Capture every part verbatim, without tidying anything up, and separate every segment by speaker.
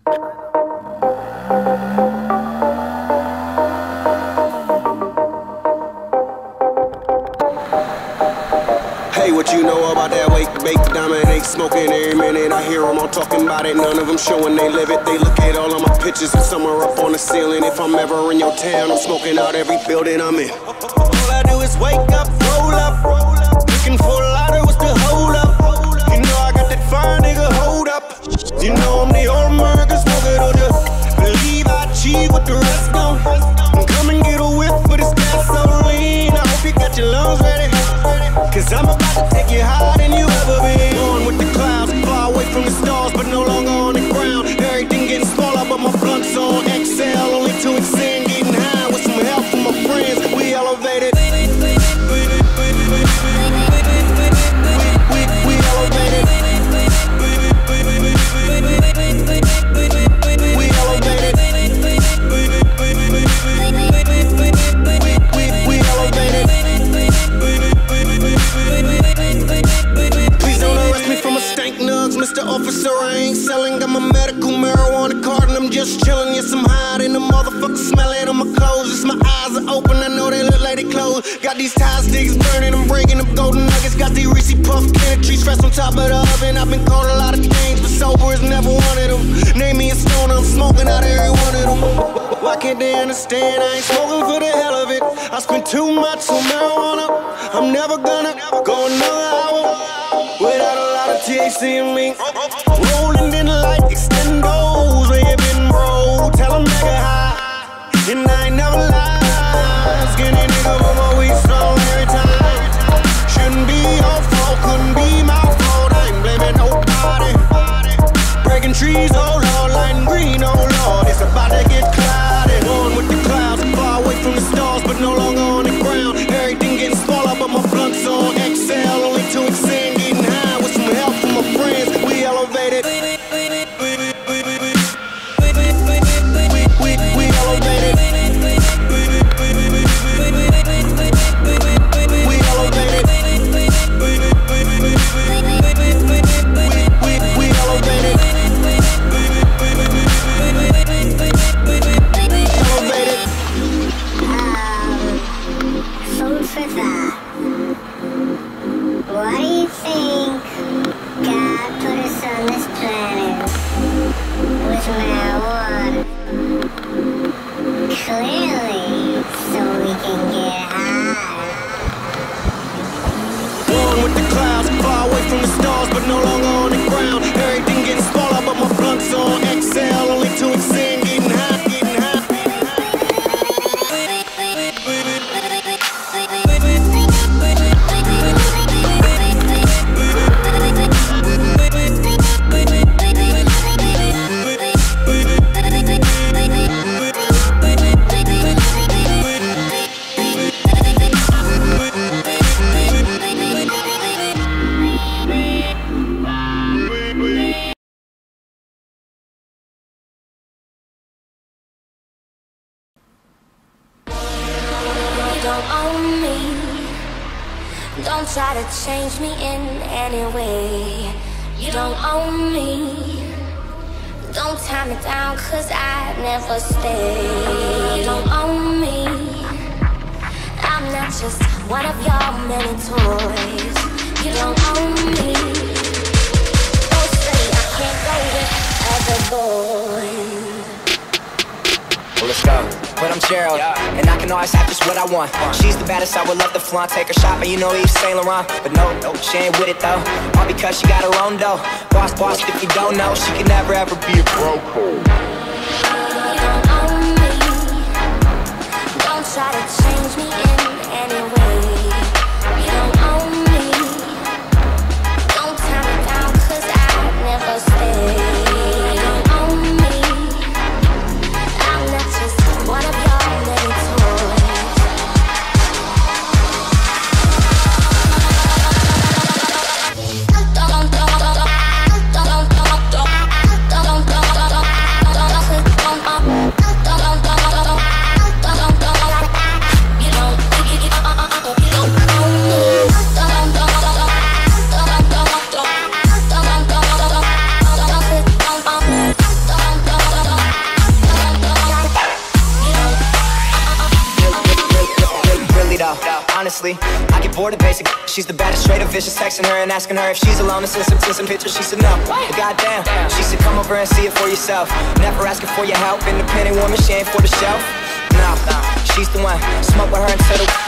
Speaker 1: Hey, what you know about that wake, bake, dominate, smoking every minute? I hear them all talking about it, none of them showing they live it. They look at all of my pictures and somewhere up on the ceiling. If I'm ever in your town, I'm smoking out every building I'm in. All I do is wake up, roll up, looking for a lighter, what's the hold up? You know I got that fire, nigga, hold up. You know I'm the old American smoker, don't you? Believe I achieve what the rest don't. Come and get a whiff, but it's gasoline. I hope you got your lungs ready, cause I'm about to take you higher than you ever been. On with the clouds, far away from the stars, but no longer on the ground. Everything getting smaller, but my blunt's on exhale. Only to extend, getting high with some help from my friends. We elevated. We, we, we elevated. We elevated. We, we elevated. Please don't arrest me for my stank nugs, Mister Officer, I ain't selling. Got my medical marijuana card and I'm just chilling. Yes, I'm high in the motherfucker, smell it on my clothes. It's my eyes are open, I know they look like they closed. Got these tie sticks burning, I'm bringing them golden nuggets. Got these Reese Puff candy trees fresh on top of the oven. I've been called a lot of things, but sober is never one of them. Name me a stoner, I'm smoking out every one of them. Why can't they understand? I ain't smoking for the hell of it. I spend too much on marijuana. I'm never gonna go another hour without a lot of T H C in me. Rolling in the light, extendos, where you been, bro? Tell them nigga high, and I ain't never lied. Skinny nigga, but my weed strong every time. Shouldn't be your fault, couldn't be my fault. I ain't blaming nobody. Breaking trees, oh Lord, lighting green, oh Lord. It's about to get clouded. On with the clouds, far away from the stars, but no longer on the ground. Everything getting smaller, but my blunt's on exhale. Only to extend, getting high with some help from my friends. We elevated. We, we elevated. We elevated. We, we elevated.
Speaker 2: Food for thought. Why do you think God put us on this planet with marijuana? Clearly, so we can get high.
Speaker 1: One with the clouds, far away from the stars, but no longer on the ground. Everything getting smaller, but my blunt's on exhale. Only to extend, getting high, getting high.
Speaker 3: Don't try to change me in any way. You don't own me. Don't tie me down, cause I never stay. You don't own me. I'm not just one of your many toys. You don't own me. Don't say I can't go with other boys.
Speaker 4: Well, let's go. But I'm Gerald, yeah. And I can always have just what I want. She's the baddest, I would love to flaunt. Take her shopping, you know Yves Saint Laurent. But no, no, she ain't with it though. All because she got her own dough. Boss, boss, if you don't know, she can never ever be a broke.
Speaker 3: You don't own me. Don't try to change me in any way. You don't own me. Don't tie me down, cause I never stay. You don't own me. I'm not just one of your many toys. Don't, don't, don't, don't, don't, don't, don't, don't, don't, don't, don't, don't,
Speaker 4: honestly, I get bored of basic. She's the baddest, straight up vicious. Texting her and asking her if she's alone and send some, send some pictures. She said no, but goddamn, she said come over and see it for yourself. Never asking for your help, independent woman, she ain't for the shelf. No, she's the one, smoke with her until the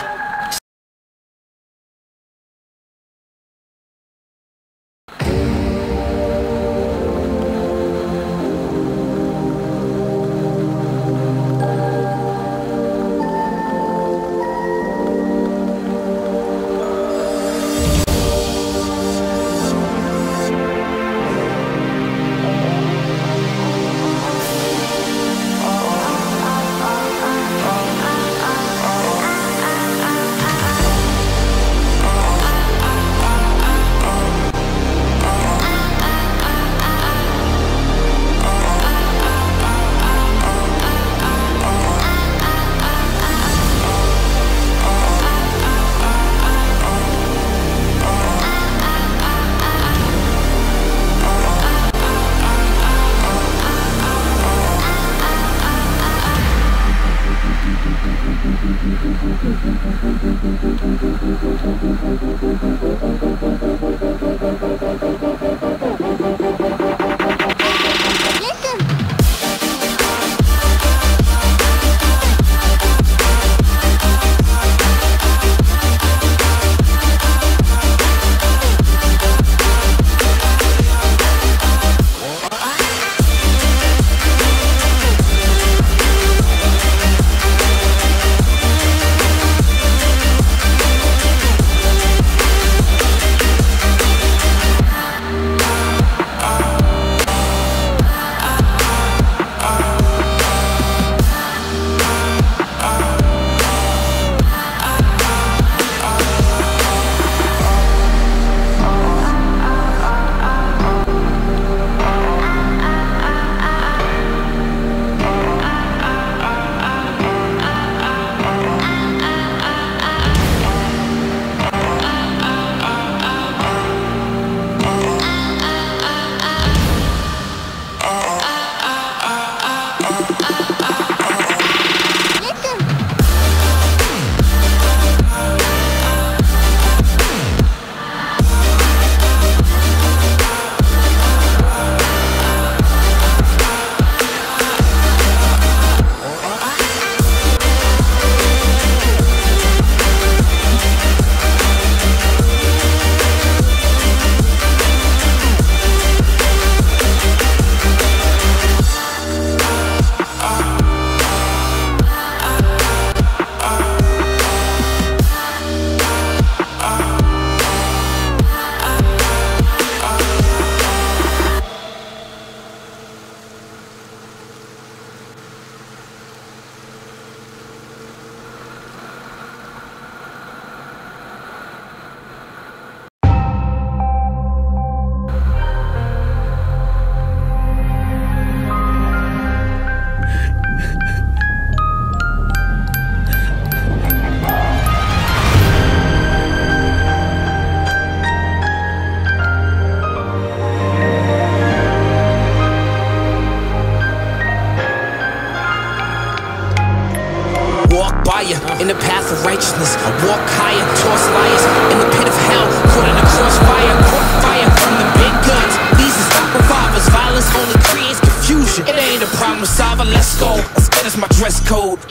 Speaker 5: in the path of righteousness. I walk higher, toss liars in the pit of hell, caught in the crossfire, caught fire from the big guns. These is not revolvers, violence only creates confusion. It ain't a problem solver, let's go. As good as my dress code.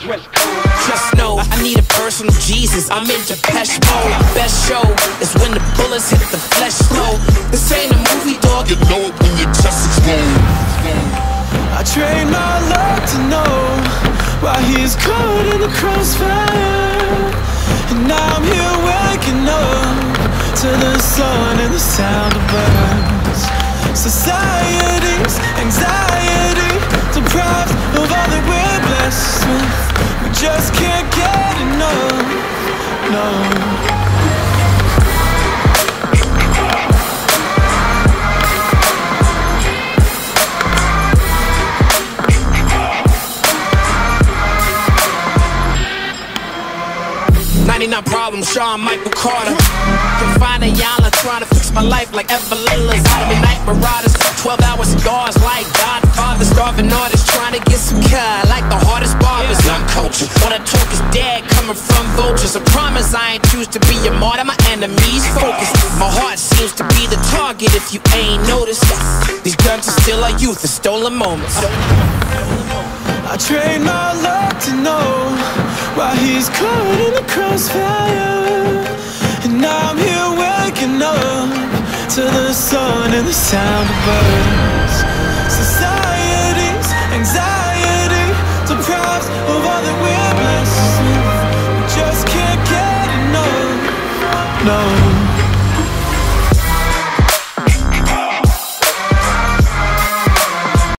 Speaker 5: Just know I need a personal Jesus. I'm in Depeche Mode. Best show is when the bullets hit the flesh slow. This ain't a movie, dog. You know it when your chest explode.
Speaker 6: I trained my luck to know why he's caught in the crossfire. And now I'm here waking up to the sun and the sound of birds. Society's anxiety deprived of all that we're blessed with. We just can't get enough, no.
Speaker 5: ninety-nine problems, Sean Michael Carter. Confined in Yala, trying to fix my life like Evelilla's out of me night marauders. twelve hour cigars like Godfather. Starving artists trying to get some car like the hardest barbers. Young culture, all that talk is dead, coming coming from vultures. I promise I ain't choose to be a martyr, my enemies focused. My heart seems to be the target if you ain't noticed. These guns are still our youth, the stolen moments.
Speaker 6: I trained my luck to know why he's caught in the crossfire. And now I'm here waking up to the sun and the sound of birds. Society's anxiety deprives of all that we're blessed with. We just can't get enough, no.